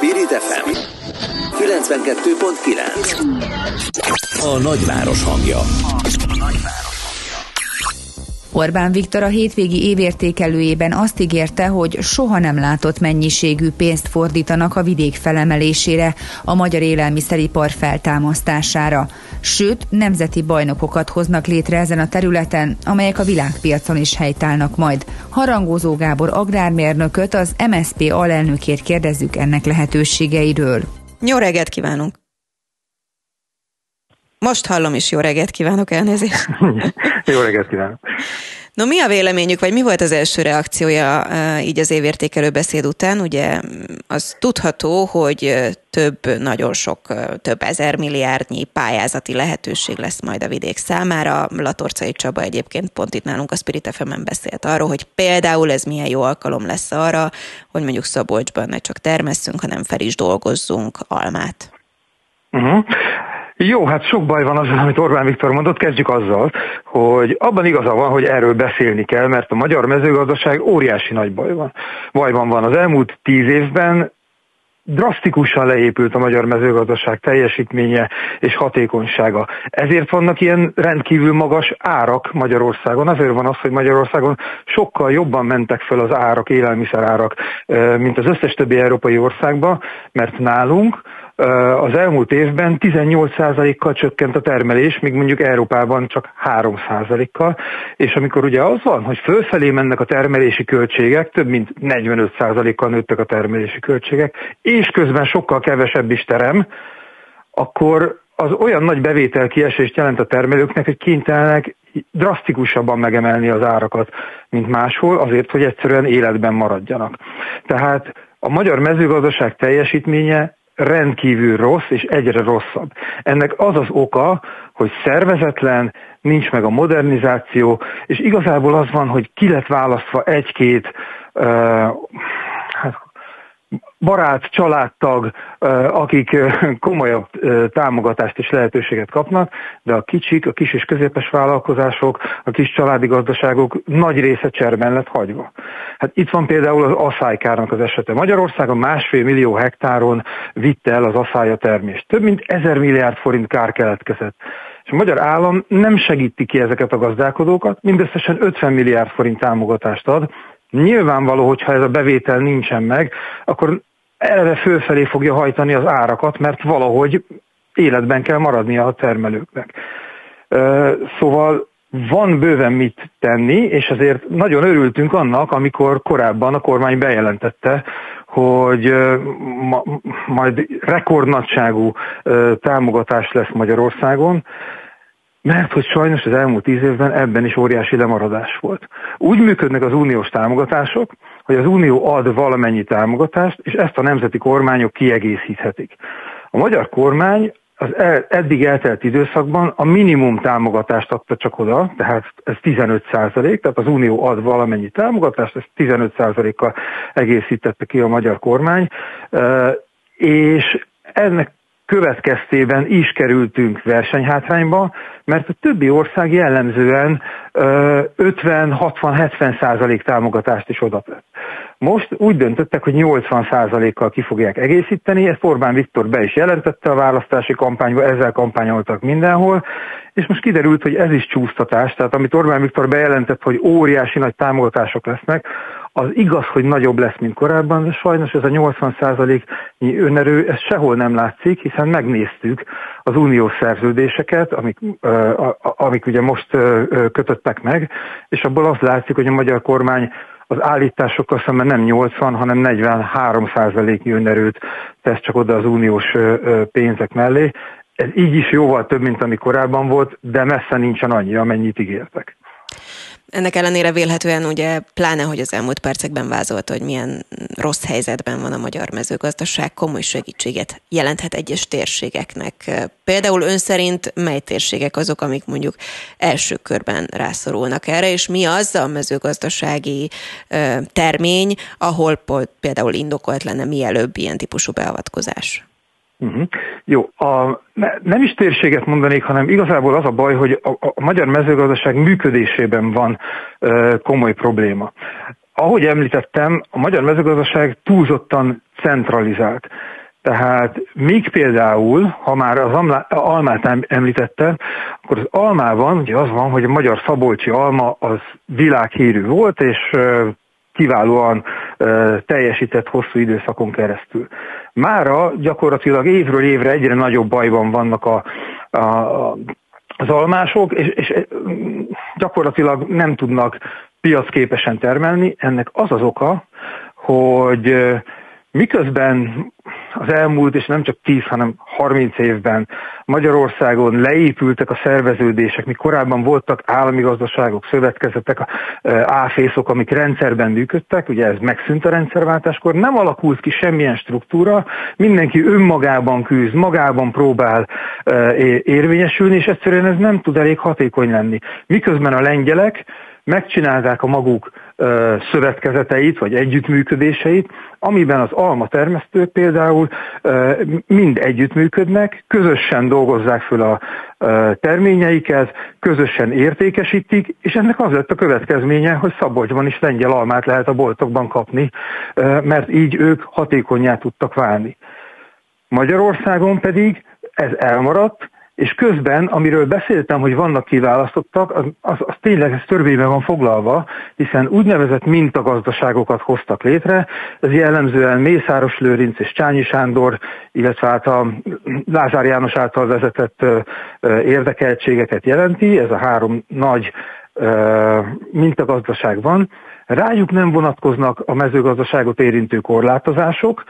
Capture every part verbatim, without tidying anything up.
Spirit ef em kilencvenkettő pont kilenc. A nagyváros hangja. Orbán Viktor a hétvégi évértékelőjében azt ígérte, hogy soha nem látott mennyiségű pénzt fordítanak a vidék felemelésére, a magyar élelmiszeripar feltámasztására. Sőt, nemzeti bajnokokat hoznak létre ezen a területen, amelyek a világpiacon is helytállnak majd. Harangozó Gábor agrármérnököt, az em es zé pé alelnökét kérdezzük ennek lehetőségeiről. Jó reggelt kívánunk! Most hallom is, jó reggelt kívánok, elnézést. Jó reggelt kívánok. No, mi a véleményük, vagy mi volt az első reakciója így az évértékelő beszéd után? Ugye az tudható, hogy több, nagyon sok, több ezer milliárdnyi pályázati lehetőség lesz majd a vidék számára. Latorcai Csaba egyébként pont itt nálunk a Spirit ef em-en beszélt arról, hogy például ez milyen jó alkalom lesz arra, hogy mondjuk Szabolcsban ne csak termesszünk, hanem fel is dolgozzunk almát. Uh-huh. Jó, hát sok baj van azzal, amit Orbán Viktor mondott, kezdjük azzal, hogy abban igaza van, hogy erről beszélni kell, mert a magyar mezőgazdaság óriási nagy baj van. Bajban van. Az elmúlt tíz évben drasztikusan leépült a magyar mezőgazdaság teljesítménye és hatékonysága. Ezért vannak ilyen rendkívül magas árak Magyarországon. Azért van az, hogy Magyarországon sokkal jobban mentek fel az árak, élelmiszerárak, mint az összes többi európai országban, mert nálunk az elmúlt évben tizennyolc százalékkal csökkent a termelés, míg mondjuk Európában csak három százalékkal, és amikor ugye az van, hogy fölfelé mennek a termelési költségek, több mint negyvenöt százalékkal nőttek a termelési költségek, és közben sokkal kevesebb is terem, akkor az olyan nagy bevételkiesést jelent a termelőknek, hogy kénytelenek drasztikusabban megemelni az árakat, mint máshol, azért, hogy egyszerűen életben maradjanak. Tehát a magyar mezőgazdaság teljesítménye rendkívül rossz, és egyre rosszabb. Ennek az az oka, hogy szervezetlen, nincs meg a modernizáció, és igazából az van, hogy ki lett választva egy-két uh, hát, barát, családtag, akik komolyabb támogatást és lehetőséget kapnak, de a kicsik, a kis és közepes vállalkozások, a kis családi gazdaságok nagy része cserben lett hagyva. Hát itt van például az aszálykárnak az esete. Magyarországon másfél millió hektáron vitte el az aszály a termést. Több mint ezer milliárd forint kár keletkezett. És a magyar állam nem segíti ki ezeket a gazdálkodókat, mindösszesen ötven milliárd forint támogatást ad. Nyilvánvaló, hogyha ez a bevétel nincsen meg, akkor eleve fölfelé fogja hajtani az árakat, mert valahogy életben kell maradnia a termelőknek. Szóval van bőven mit tenni, és azért nagyon örültünk annak, amikor korábban a kormány bejelentette, hogy ma, majd rekordnagyságú támogatás lesz Magyarországon, mert hogy sajnos az elmúlt tíz évben ebben is óriási lemaradás volt. Úgy működnek az uniós támogatások, hogy az unió ad valamennyi támogatást, és ezt a nemzeti kormányok kiegészíthetik. A magyar kormány az eddig eltelt időszakban a minimum támogatást adta csak oda, tehát ez tizenöt százalék, tehát az unió ad valamennyi támogatást, ezt tizenöt százalékkal egészítette ki a magyar kormány, és ennek következtében is kerültünk versenyhátrányba, mert a többi ország jellemzően ötven, hatvan, hetven százalék támogatást is odatett. Most úgy döntöttek, hogy nyolcvan százalékkal ki fogják egészíteni, ezt Orbán Viktor be is jelentette a választási kampányba, ezzel kampányoltak mindenhol, és most kiderült, hogy ez is csúsztatás, tehát amit Orbán Viktor bejelentett, hogy óriási nagy támogatások lesznek, az igaz, hogy nagyobb lesz, mint korábban, de sajnos ez a nyolcvan százaléknyi önerő, ez sehol nem látszik, hiszen megnéztük az uniós szerződéseket, amik, amik ugye most kötöttek meg, és abból az látszik, hogy a magyar kormány az állításokkal szemben nem nyolcvan, hanem negyvenhárom százaléknyi önerőt tesz csak oda az uniós pénzek mellé. Ez így is jóval több, mint ami korábban volt, de messze nincsen annyi, amennyit ígértek. Ennek ellenére vélhetően ugye pláne, hogy az elmúlt percekben vázolta, hogy milyen rossz helyzetben van a magyar mezőgazdaság, komoly segítséget jelenthet egyes térségeknek. Például ön szerint mely térségek azok, amik mondjuk első körben rászorulnak erre, és mi az a mezőgazdasági termény, ahol például indokolt lenne mielőbb ilyen típusú beavatkozás? Uh-huh. Jó, a, ne, nem is térséget mondanék, hanem igazából az a baj, hogy a, a magyar mezőgazdaság működésében van uh, komoly probléma. Ahogy említettem, a magyar mezőgazdaság túlzottan centralizált. Tehát míg például, ha már az almát említette, akkor az almában ugye az van, hogy a magyar szabolcsi alma az világhírű volt, és kiválóan teljesített hosszú időszakon keresztül. Mára gyakorlatilag évről évre egyre nagyobb bajban vannak a, a, az almások, és, és gyakorlatilag nem tudnak piacképesen termelni. Ennek az az oka, hogy miközben az elmúlt, és nem csak tíz, hanem harminc évben Magyarországon leépültek a szerveződések, mi korábban voltak állami gazdaságok, szövetkezetek, áfészok, amik rendszerben működtek, ugye ez megszűnt a rendszerváltáskor, nem alakult ki semmilyen struktúra, mindenki önmagában küzd, magában próbál érvényesülni, és egyszerűen ez nem tud elég hatékony lenni. Miközben a lengyelek megcsinálták a maguk ö, szövetkezeteit, vagy együttműködéseit, amiben az almatermesztők például ö, mind együttműködnek, közösen dolgozzák föl a ö, terményeiket, közösen értékesítik, és ennek az lett a következménye, hogy Szabolcsban is lengyel almát lehet a boltokban kapni, ö, mert így ők hatékonnyá tudtak válni. Magyarországon pedig ez elmaradt, és közben, amiről beszéltem, hogy vannak kiválasztottak, az, az, az tényleg ez törvényben van foglalva, hiszen úgynevezett mintagazdaságokat hoztak létre, ez jellemzően Mészáros Lőrinc és Csányi Sándor, illetve hát a Lázár János által vezetett érdekeltségeket jelenti, ez a három nagy mintagazdaság van. Rájuk nem vonatkoznak a mezőgazdaságot érintő korlátozások,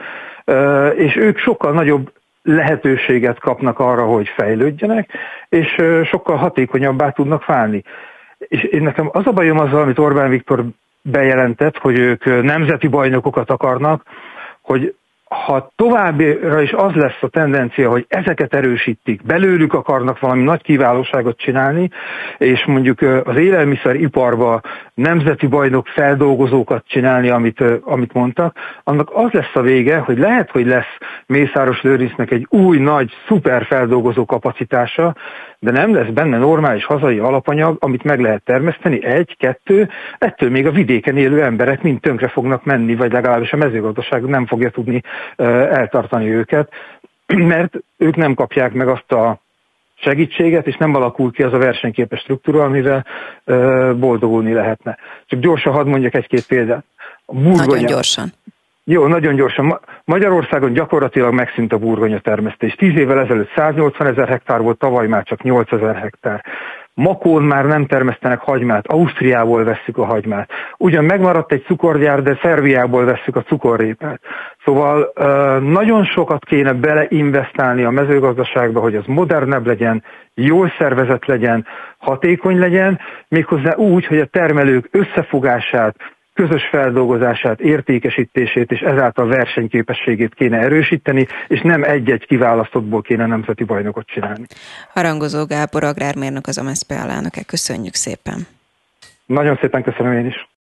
és ők sokkal nagyobb lehetőséget kapnak arra, hogy fejlődjenek, és sokkal hatékonyabbá tudnak válni. És én nekem az a bajom azzal, amit Orbán Viktor bejelentett, hogy ők nemzeti bajnokokat akarnak, hogy ha továbbra is az lesz a tendencia, hogy ezeket erősítik, belőlük akarnak valami nagy kiválóságot csinálni, és mondjuk az élelmiszeriparba nemzeti bajnok feldolgozókat csinálni, amit, amit mondtak, annak az lesz a vége, hogy lehet, hogy lesz Mészáros Lőrincnek egy új, nagy, szuper feldolgozó kapacitása, de nem lesz benne normális hazai alapanyag, amit meg lehet termeszteni, egy, kettő, ettől még a vidéken élő emberek mind tönkre fognak menni, vagy legalábbis a mezőgazdaság nem fogja tudni eltartani őket, mert ők nem kapják meg azt a segítséget, és nem alakul ki az a versenyképes struktúra, amivel boldogulni lehetne. Csak gyorsan hadd mondjak egy-két példát. A burgonya. Nagyon gyorsan. Jó, nagyon gyorsan. Magyarországon gyakorlatilag megszűnt a burgonya termesztés. Tíz évvel ezelőtt száznyolcvan ezer hektár volt, tavaly már csak nyolcezer hektár. Makón már nem termesztenek hagymát, Ausztriából vesszük a hagymát. Ugyan megmaradt egy cukorgyár, de Szerbiából vesszük a cukorrépát. Szóval nagyon sokat kéne beleinvestálni a mezőgazdaságba, hogy az modernebb legyen, jól szervezett legyen, hatékony legyen, méghozzá úgy, hogy a termelők összefogását, közös feldolgozását, értékesítését és ezáltal versenyképességét kéne erősíteni, és nem egy-egy kiválasztottból kéne nemzeti bajnokot csinálni. Harangozó Gábor agrármérnök, az em es zé pé alelnöke. Köszönjük szépen! Nagyon szépen köszönöm én is!